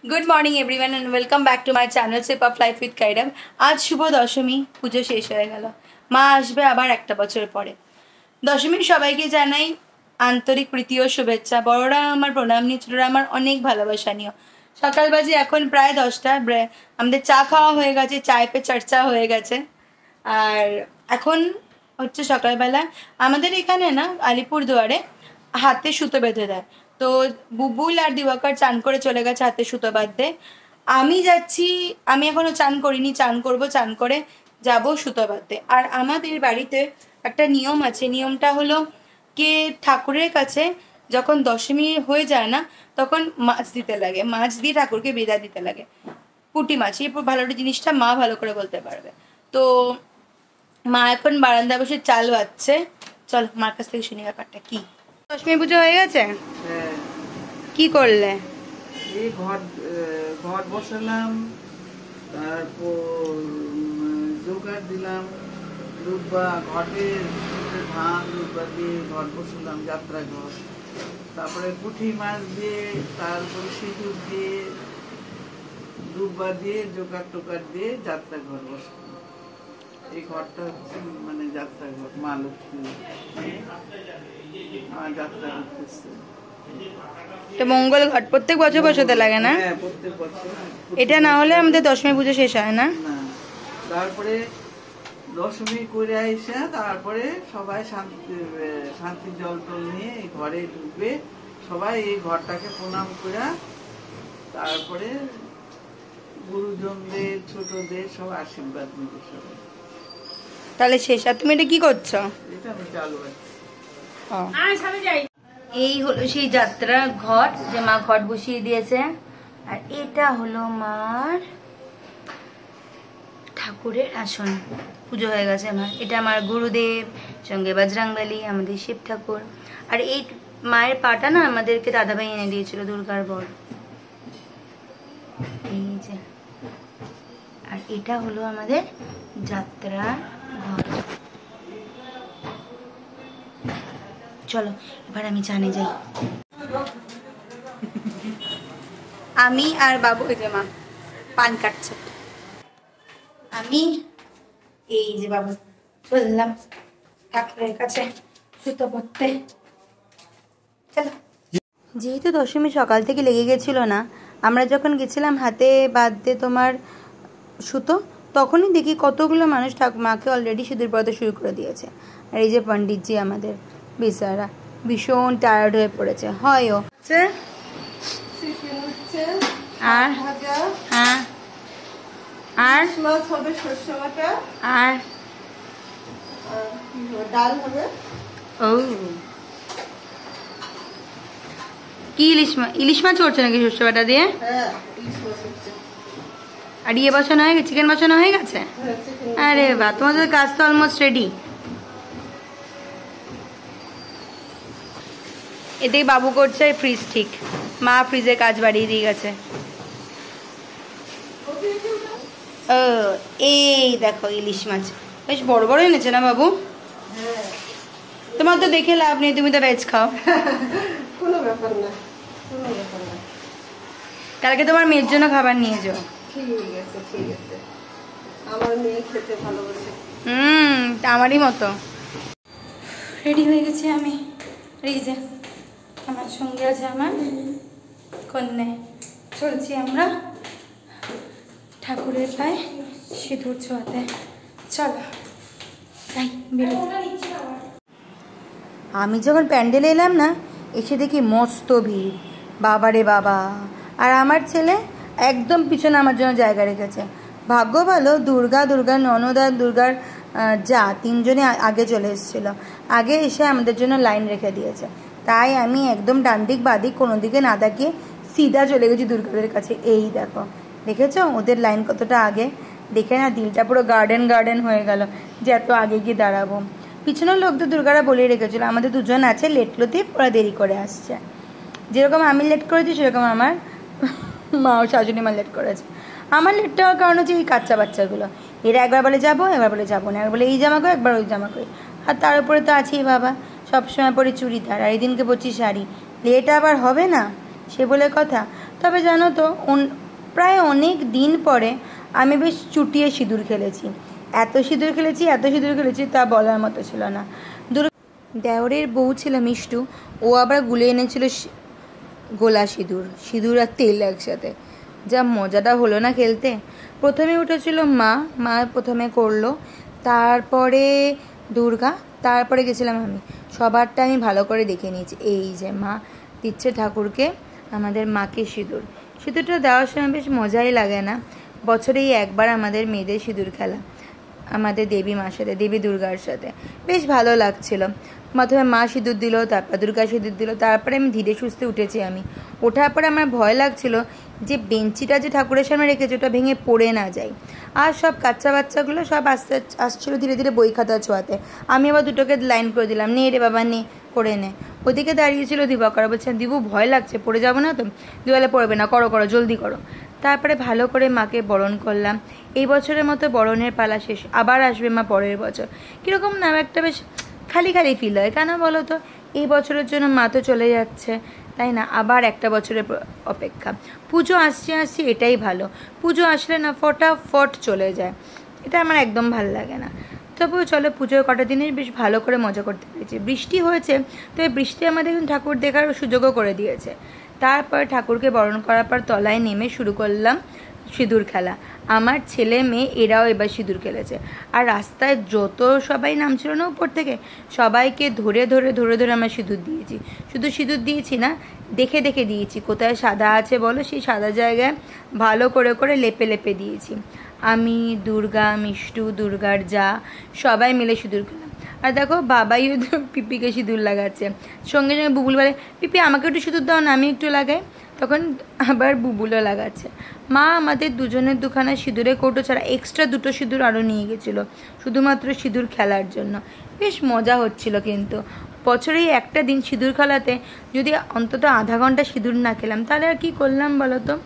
Good morning everyone and welcome back to my channel sip of life with काइडम। आज शुभ दशमी पुजो शेष हो गेल। मा आसबे आबार एकटा बछर परे। दशमीर सबाइके जानाई आंतरिक प्रीति और शुभेच्छा। बड़ोरा आमार प्रणाम निये, छोटोरा आमार अनेक भालोबासा नियो। सकाल बाजे एखन प्राय 10टा। आमादेर चा खावा हये गेछे, चाय पे चर्चा हये गेछे। आर एखन हच्छे सकालबेला आमादेर एखाने ना आलिपुरदुयारे हाथे सुतो बेঁধে देয়। तो बुबुल और दिवाकर चान करे चले गेছে हाथे सुतो बाঁধতে। আমি যাচ্ছি, আমি এখনো চান করিনি, চান করব, চান করে যাব সুতো বাঁধতে। আর আমাদের বাড়িতে একটা নিয়ম আছে, নিয়মটা হলো কে ঠাকুরের কাছে যখন দশমী হয়ে যায় না তখন মাছ দিতে লাগে, মাছ দিয়ে ঠাকুরকে বিদায় দিতে লাগে। পুঁটি মাছ, এই ভালো জিনিসটা মা ভালো করে বলতে পারবে। তো মা এখন বারান্দায় বসে চাল বাঁধছে। চল মার কাছ থেকে শুনি ব্যাপারটা কি। দশমী পুজো হয়ে গেছে? কি করলে? এই ঘর বসালাম, তারপর জোগাড় দিলাম, দুব্বা ঘটের ধান দুব্বা দিয়ে ঘর বসালাম, যাত্রা ঘর। তারপরে পুঁটি মাছ দিয়ে, তারপরে সিঁদুর দিয়ে, দুব্বা দিয়ে, জোগাড় টোকার দিয়ে যাত্রা ঘর বসালাম। এই ঘরটা হচ্ছে মানে যাত্রা ঘর, মা লক্ষ্মী মা যাত্রা করতেছে। তো মঙ্গল ঘট প্রত্যেক বছর বসাতে লাগে না? হ্যাঁ, প্রত্যেক বছর। এটা না হলে আমাদের দশমী পুজো শেষ হয় না। তারপরে দশমী করে আইসা তারপরে সবাই শান্তির জল টল নিয়ে এই ঘরে ঢুকবে, সবাই এই ঘরটাকে প্রণাম করে তারপরে গুরুজনদের ছোটদের সব আশীর্বাদ নিবে সবাই। তাহলে শেষ। আর তুমি এটা কি করছো? এটা আমি চালু আছি। এই হলো সেই যাত্রা ঘট, যে মা ঘট বসিয়ে দিয়েছে। আর এটা হলো মার ঠাকুরের আসন। পুজো হয়ে গেছে আমার। এটা আমার গুরুদেব, সঙ্গে বজরংবলী, আমাদের শিব ঠাকুর। আর এই মায়ের পাটা না আমাদেরকে দাদাভাই এনে দিয়েছিল, দুর্গার বর। এই যে, আর এটা হলো আমাদের যাত্রা ঘট। চলো এবার আমি জানে যাই। আমি আর বাবু, এই যে মা পান কাটছে, আমি এই যে বাবু চললাম ঠাকুরের কাছে সুতো পড়তে। চলো। যেহেতু দশমী সকাল থেকে লেগে গেছিল না, আমরা যখন গেছিলাম হাতে বাঁধতে তোমার সুতো, তখনই দেখি কতগুলো মানুষ মাকে অলরেডি সিঁদুর পড়াতে শুরু করে দিয়েছে। আর এই যে পণ্ডিতজি আমাদের বেচারা ভীষণ টায়ার্ড হয়ে পড়েছে। হয়ও আর হ্যাঁ, আর মাছ হবে, সরষে বাটা, আর ডাল হবে। ও কি ইলিশ মাছ করছে নাকি সরষে বাটা দিয়ে? হ্যাঁ, ইলিশ মাছ হচ্ছে। আর ইয়ে বসানো হয়ে গেছে, চিকেন বসানো হয়ে গেছে? আরে বাহ, তোমাদের কাজ তো অলমোস্ট রেডি। এদিকে বাবু করছে ফ্রিজ ঠিক, মা ফ্রিজে কাজ বাড়িয়ে দিয়ে গেছে। ও এই দেখো ইলিশ মাছ বেশ বড় বড় এনেছে না বাবু? তোমার তো দেখে লাভ নেই, তুমি তো ভেজ খাও। কোনো ব্যাপার না, কোনো ব্যাপার না। কালকে তোমার মেয়ের জন্য খাবার নিয়ে যাও। ঠিক আছে, ঠিক আছে। আমার মেয়ে খেতে ভালোবাসে। আমারই মতো। রেডি হয়ে গেছি আমি। এই যে আমার সঙ্গে আছে আমার কন্যা। চলছি আমরা ঠাকুরের পায়ে সিঁদুর ছোঁয়াতে। চলো তাই বেরো। আমি যখন প্যান্ডেলে এলাম না, এসে দেখি মস্ত ভিড়, বাবারে বাবা। আর আমার ছেলে একদম পিছনে আমার জন্য জায়গা রেখেছে। ভাগ্য ভালো, দুর্গার ননদ আর দুর্গার যা তিনজনে আগে চলে এসেছিলো। আগে এসে আমাদের জন্য লাইন রেখে দিয়েছে। তাই আমি একদম ডান দিক বাদিক কোনো দিকে না তাকিয়ে সিধা চলে গেছি দুর্গাদের কাছে। এই দেখো, দেখেছো ওদের লাইন কতটা আগে? দেখে না দিলটা পুরো গার্ডেন হয়ে গেল যে এত আগে গিয়ে দাঁড়াবো। পিছনের লোকদের দুর্গারা বলেই রেখেছিল আমাদের দুজন আছে লেট লতিফ, ওরা দেরি করে আসছে। যেরকম আমি লেট করেছি সেরকম আমার মা ও শাশুড়ি মা লেট করেছে। আমার লেটটা হওয়ার কারণ হচ্ছে এই কাচ্চা বাচ্চাগুলো। এরা একবার বলে যাবো, একবার বলে যাবো না, একবার বলে এই জামা করি, একবার ওই জামা করি। আর তার উপরে তো আছেই বাবা, সবসময় পরে চুড়িদার, আর এই দিনকে পরছি শাড়ি। লেট আবার হবে না, সে বলে কথা। তো তবে জানো তো প্রায় অনেক দিন পরে আমি বেশ চুটিয়ে সিঁদুর খেলেছি। এত সিঁদুর খেলেছি তা বলার মতো ছিল না। দেওরের বউ ছিল মিষ্টু, ও আবার গুলে এনেছিল গোলা সিঁদুর আর তেল একসাথে। যা মজাটা হলো না খেলতে। প্রথমে উঠেছিল মা প্রথমে করলো, তারপরে দুর্গা, তারপরে গেছিলাম আমি। সবারটা আমি ভালো করে দেখে নিয়েছি। এই যে মা দিচ্ছে ঠাকুরকে, আমাদের মাকে সিঁদুরটা দেওয়ার সময় বেশ মজাই লাগে না? বছরেই একবার আমাদের মেয়েদের সিঁদুর খেলা, আমাদের দেবী মার সাথে, দেবী দুর্গার সাথে। বেশ ভালো লাগছিল। প্রথমে মা সিঁদুর দিল, তারপর দুর্গা সিঁদুর দিল, তারপরে আমি ধীরে সুস্থে উঠেছি। ওঠার পরে আমার ভয় লাগছিল যে বেঞ্চিটা যে ঠাকুরের সামনে রেখেছে ওটা ভেঙে পড়ে না যায়। আর সব বাচ্চাগুলো সব আসছিলো ধীরে ধীরে বই খাতা ছোঁয়াতে। আমি আবার দুটোকে লাইন করে দিলাম, নে রে বাবা নে, করে নে। ওদিকে দাঁড়িয়েছিল দিবাকর, বলছে দিবু ভয় লাগছে, পড়ে যাবো না তো? দিওয়ালে পড়বে না, করো জলদি করো। তারপরে ভালো করে মাকে বরণ করলাম। এই বছরের মতো বরণের পালা শেষ, আবার আসবে মা পরের বছর। কীরকম না একটা বেশ খালি ফিল হয়, কেন বলো তো? এই বছরের জন্য মা তো চলে যাচ্ছে, তাই না? আবার একটা বছরের অপেক্ষা। পুজো আসছে এটাই ভালো। পুজো আসলে না ফটাফট চলে যায়, এটা আমার একদম ভালো লাগে না। তবুও চলো, পুজোর কটা দিনে বেশ ভালো করে মজা করতে পেরেছি। বৃষ্টি হয়েছে, তো এই বৃষ্টি আমাদের ঠাকুর দেখার সুযোগও করে দিয়েছে। তারপর ঠাকুরকে বরণ করার পর তলায় নেমে শুরু করলাম সিঁদুর খেলা। আমার ছেলে মেয়ে এরাও এবার সিঁদুর খেলেছে। আর রাস্তায় যত সবাই নামছিল না উপর থেকে, সবাইকে ধরে আমরা সিঁদুর দিয়েছি। শুধু সিঁদুর দিয়েছি না, দেখে দিয়েছি কোথায় সাদা আছে বলো, সেই সাদা জায়গায় ভালো করে লেপে দিয়েছি। আমি, দুর্গা, মিষ্টু, দুর্গার যা, সবাই মিলে সিঁদুর খেলাম। আর দেখো বাবাই পিপিকে সিঁদুর লাগাচ্ছে। সঙ্গে বুবুল বলে, পিপি আমাকে একটু সিঁদুর দাও না, আমি একটু লাগাই। তখন আবার বুবুলও লাগাচ্ছে। মা আমাদের দুজনের দুখানা সিঁদুরের কৌটো ছাড়া এক্সট্রা 2টো সিঁদুর আরও নিয়ে গেছিলো, শুধুমাত্র সিঁদুর খেলার জন্য। বেশ মজা হচ্ছিল। কিন্তু বছরেই একটা দিন সিঁদুর খেলাতে যদি অন্তত আধা ঘন্টা সিঁদুর না খেলাম, তাহলে আর কি করলাম বলো তো?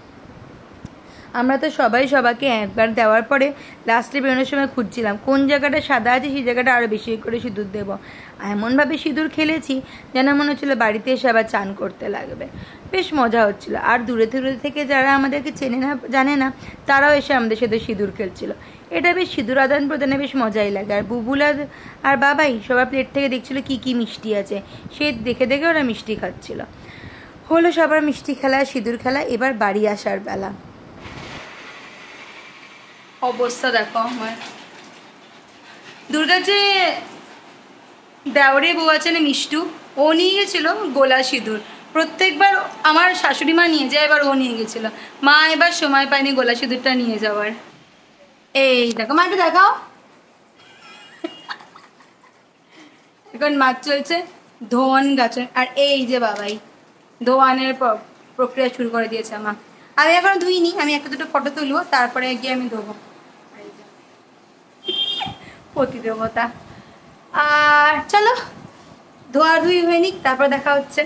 আমরা তো সবাই সবাইকে একবার দেওয়ার পরে লাস্টে বেরোনোর সময় খুঁজছিলাম কোন জায়গাটা সাদা আছে, সেই জায়গাটা আরও বেশি করে সিঁদুর দেবো। এমনভাবে সিঁদুর খেলেছি যেন মনে হচ্ছিলো বাড়িতে এসে আবার চান করতে লাগবে। বেশ মজা হচ্ছিল। আর দূরে থেকে যারা আমাদেরকে চেনে না, জানে না, তারাও এসে আমাদের সাথে সিঁদুর খেলছিল। এটা বেশ সিঁদুর আদান প্রদানে বেশ মজাই লাগে। আর বুবুল আর বাবাই সবার প্লেট থেকে দেখছিল কি মিষ্টি আছে, সে দেখে ওরা মিষ্টি খাচ্ছিল। হলো সবার মিষ্টি খেলা, সিঁদুর খেলা। এবার বাড়ি আসার বেলা। অবস্থা দেখো আমার। দুর্গার যে দেওরে বউ আছে না মিষ্টু, ও নিয়ে গেছিল গোলা সিঁদুর। প্রত্যেকবার আমার শাশুড়ি মা নিয়ে যায়, এবার ও নিয়ে গেছিল। মা এবার সময় পায়নি গোলা সিঁদুরটা নিয়ে যাওয়ার। এই দেখো, মা একটু দেখাও। এখন মাছ চলছে ধোয়ান গাছের। আর এই যে বাবাই ধোয়ানের প্রক্রিয়া শুরু করে দিয়েছে মা। আমি এখনো ধুইনি, আমি 1-2টো ফটো তুলবো, তারপরে গিয়ে আমি ধোবো। প্রতিদেবতা। আর চলো ধোয়াধুয়ি হয়ে নিক, তারপর দেখা হচ্ছে।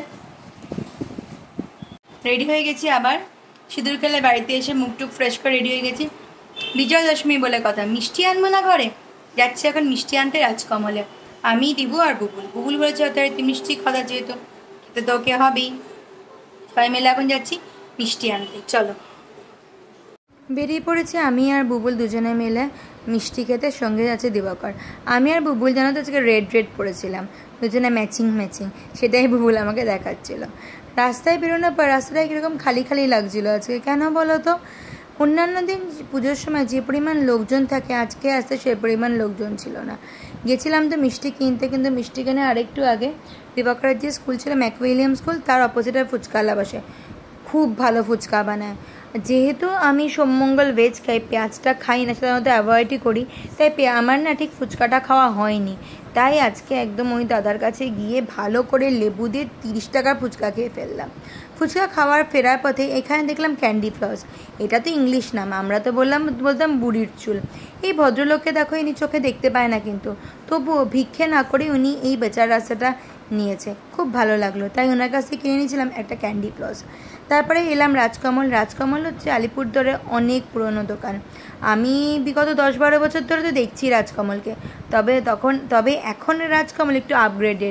রেডি হয়ে গেছি আবার সিঁদুর খেলে। বাড়িতে এসে মুখটুক ফ্রেশ করে রেডি হয়ে গেছি। বিজয়া দশমী বলে কথা, মিষ্টি আনবো না ঘরে? যাচ্ছি এখন মিষ্টি আনতে রাজকমলে। আমি, দিবু আর বুবুল বলেছে হয়তো মিষ্টি খাওয়া, যেহেতু খেতে তো ওকে হবেই। সবাই মিলে এখন যাচ্ছি মিষ্টি আনতে। চলো, বেরিয়ে পড়েছি আমি আর বুবুল দুজনে মিলে মিষ্টি খেতে। সঙ্গে যাচ্ছে দিবাকর। আমি আর বুবুল জানো তো আজকে রেড পরেছিলাম, দুজনে ম্যাচিং। সেটাই বুবুল আমাকে দেখাচ্ছিল। রাস্তায় বেরোনোর পর রাস্তাটায় কীরকম খালি লাগছিলো আজকে, কেন বলো তো? অন্যান্য দিন পুজোর সময় যে পরিমাণ লোকজন থাকে, আজকে আসতে সে পরিমাণ লোকজন ছিল না। গেছিলাম তো মিষ্টি কিনতে, কিন্তু মিষ্টি কিনে আরেকটু আগে দিবাকরের যে স্কুল ছিল ম্যাকউইলিয়াম স্কুল, তার অপোজিটে ফুচকাওয়ালা বসে। খুব ভালো ফুচকা বানায়। যেহেতু আমি সোমমঙ্গল ভেজ খাই, পেঁয়াজটা খাই না, সাধারণত অ্যাভয়েডই করি, তাই আমার না ঠিক ফুচকাটা খাওয়া হয়নি। তাই আজকে একদম ওই দাদার কাছে গিয়ে ভালো করে লেবু দিয়ে 30 টাকার ফুচকা খেয়ে ফেললাম। ফুচকা খাওয়ার ফেরার পথে এখানে দেখলাম ক্যান্ডি ফ্লস। এটা তো ইংলিশ নাম, আমরা তো বলতাম বুড়ির চুল। এই ভদ্রলোককে দেখো, ইনি চোখে দেখতে পায় না, কিন্তু তবুও ভিক্ষে না করে উনি এই বেচার রাস্তাটা নিয়েছে। খুব ভালো লাগলো, তাই ওনার কাছ থেকে কিনে নিয়েছিলাম একটা ক্যান্ডি ফ্লস। তারপরে এলাম রাজকমল হচ্ছে আলিপুরদুয়ারে অনেক পুরনো দোকান। আমি বিগত 10-12 বছর ধরে তো দেখছি রাজকমলকে, তবে এখন রাজকমল একটু আপগ্রেডেড।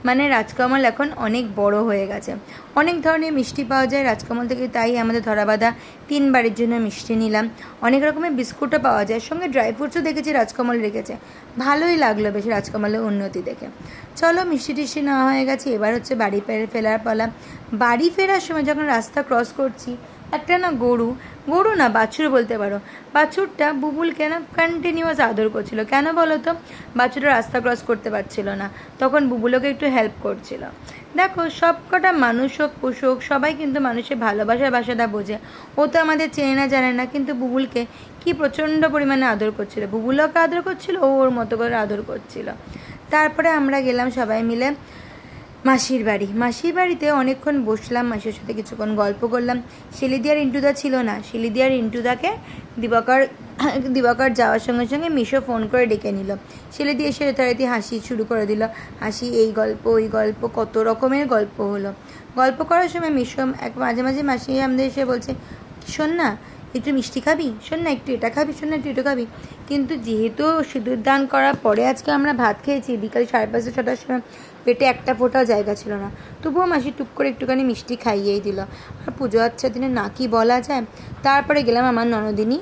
মানে রাজকমল এখন অনেক বড় হয়ে গেছে। অনেক ধরনের মিষ্টি পাওয়া যায় রাজকমল থেকে, তাই আমাদের ধরাবাঁধা 3 বাড়ির জন্য মিষ্টি নিলাম। অনেক রকমের বিস্কুটও পাওয়া যায়, সঙ্গে ড্রাই ফ্রুটসও দেখেছি রাজকমল রেখেছে। ভালোই লাগলো বেশ রাজকমলের উন্নতি দেখে। চলো মিষ্টি টিষ্টি নেওয়া হয়ে গেছে, এবার হচ্ছে বাড়ি ফেরার পালা। বাড়ি ফেরার সময় যখন রাস্তা ক্রস করছি, একটা না গরু না বাছুর বলতে পারো, বাছুরটা বুবুলকে না কন্টিনিউয়াস আদর করছিল। কেন বলো তো? বাছুরটা রাস্তা ক্রস করতে পারছিল না, তখন বুবুলকে একটু হেল্প করছিল। দেখো সব কটা মানুষ হোক পশু হোক, সবাই কিন্তু মানুষের ভালোবাসার ভাষাটা বোঝে। ও তো আমাদের চেনে না জানে না, কিন্তু বুবুলকে কি প্রচণ্ড পরিমাণে আদর করছিল। বুবুলকে আদর করছিল, ও ওর মতো করে আদর করছিল। তারপরে আমরা গেলাম সবাই মিলে মাসির বাড়িতে অনেকক্ষণ বসলাম, মাসির সাথে কিছুক্ষণ গল্প করলাম। শিলিদি আর ইন্টুদা ছিল না। শিলিদি আর ইন্টুদাকে দিবাকর যাওয়ার সঙ্গে সঙ্গে মিশো ফোন করে ডেকে নিল। শিলিদি এসে যথারীতি হাসি শুরু করে দিল। হাসি, এই গল্প ওই গল্প, কত রকমের গল্প হলো। গল্প করার সময় মিশো মাঝে মাঝে মাসি আমাদের এসে বলছে, শোন না একটু মিষ্টি খাবি, শোন না একটু এটা খাবি, শোন না একটু এটা খাবি। কিন্তু যেহেতু সিঁদুর দান করার পরে আজকে আমরা ভাত খেয়েছি বিকাল 5:30 6টার সময়, পেটে একটা ফোঁটাও জায়গা ছিল না। তবুও মাসি টুক করে একটুখানি মিষ্টি খাইয়েই দিল। আর পুজো আচ্ছা দিনে না কি বলা যায়। তারপরে গেলাম আমার ননদিনী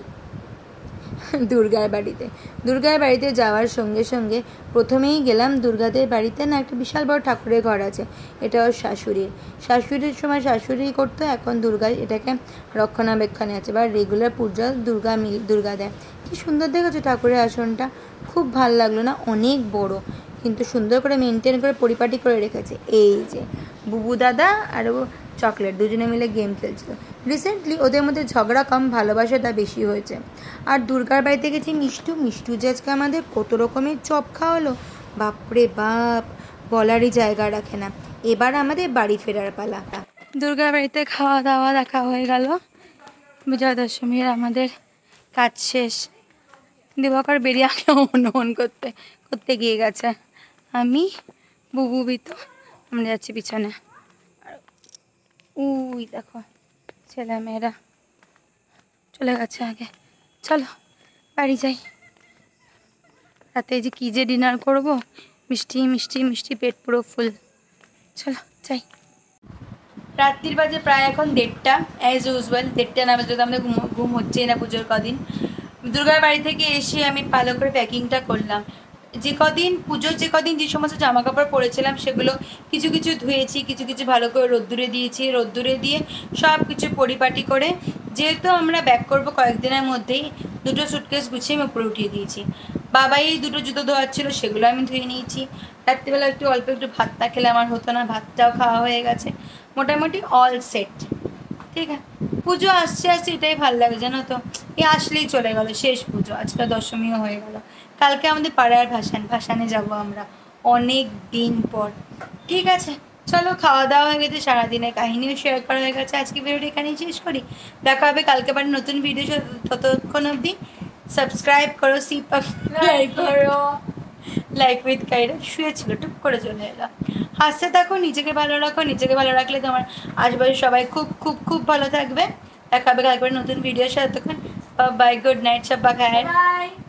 দুর্গার বাড়িতে যাওয়ার সঙ্গে সঙ্গে প্রথমেই গেলাম দুর্গাদের বাড়িতে। না একটা বিশাল বড় ঠাকুরের ঘর আছে, এটা ওর শাশুড়ির সময় শাশুড়ি করতো, এখন দুর্গা এটাকে রক্ষণাবেক্ষণে আছে বা রেগুলার পূজা দুর্গা দেয়। কি সুন্দর দেখেছো ঠাকুরের আসনটা, খুব ভাল লাগলো না? অনেক বড়, কিন্তু সুন্দর করে মেনটেন করে পরিপাটি করে রেখেছে। এই যে বুবু দাদা আর ও চকলেট দুজনে মিলে গেম খেলছিল। রিসেন্টলি ওদের মধ্যে ঝগড়া কম, ভালোবাসাটা বেশি হয়েছে। আর দুর্গার বাড়িতে গেছি মিষ্টু যে আজকে আমাদের কত রকমের চপ খাওয়ালো, বাপরে বাপ, বলারই জায়গা রাখে না। এবার আমাদের বাড়ি ফেরার পালা। দুর্গার বাড়িতে খাওয়া দাওয়া দেখা হয়ে গেল। বিজয়া দশমীর আমাদের কাজ শেষ। দিবাকর বেরিয়ে আগে অনুমান করতে গিয়ে গেছে। আমি বুবু বিতো আমরা যাচ্ছি পিছনে। উই দেখো ছেলে মেয়েরা চলে গেছে আগে। চলো বাড়ি যাই। রাতে যে কী যে ডিনার করবো, মিষ্টি পেট পুরো ফুল। চলো যাই। রাত্রির বাজে প্রায় এখন 1:30, অ্যাজ ইউজুয়াল 1:30 না বাজে আমাদের ঘুম হচ্ছেই না পুজোর কদিন। দুর্গার বাড়ি থেকে এসে আমি ভালো করে প্যাকিংটা করলাম। যে কদিন যে সমস্ত জামা কাপড় পরেছিলাম সেগুলো কিছু ধুয়েছি, কিছু ভালো করে রোদ্দুরে দিয়েছি। রোদ্দুরে দিয়ে সব কিছু পরিপাটি করে, যেহেতু আমরা ব্যাক করবো কয়েকদিনের মধ্যেই, 2টো সুটকেস গুছিয়ে আমি উপরে উঠিয়ে দিয়েছি। বাবাই 2টো জুতো ধোয়ার ছিল, সেগুলো আমি ধুয়ে নিয়েছি। রাত্রিবেলা অল্প একটু ভাতটা খেলে আমার হতো না, ভাতটাও খাওয়া হয়ে গেছে। মোটামুটি অল সেট। ঠিক আছে, পুজো আসছে এটাই ভালো লাগে জানো তো। আসলেই চলে গেল শেষ পুজো, আজকে দশমীও হয়ে গেল। কালকে আমাদের পাড়ার ভাসানে যাব আমরা অনেক দিন পর। ঠিক আছে চলো, খাওয়া দাওয়া হয়ে গেছে, সারাদিনের কাহিনীও শেয়ার করা হয়ে গেছে। আজকে ভিডিওটা এখানেই শেষ করি। দেখা হবে কালকে আবার নতুন ভিডিও। ততক্ষণ অবধি সাবস্ক্রাইব করো, লাইফ উইথ কাইডাম। শুয়েছিল, টুক করে চলে এলো। হাসতে থাকো, নিজেকে ভালো রাখো। নিজেকে ভালো রাখলে তোমার আশেপাশে সবাই খুব ভালো থাকবে। দেখা হবে কালকে নতুন ভিডিওর সাথে। ততক্ষণ বাই, গুড নাইট, সব বাই।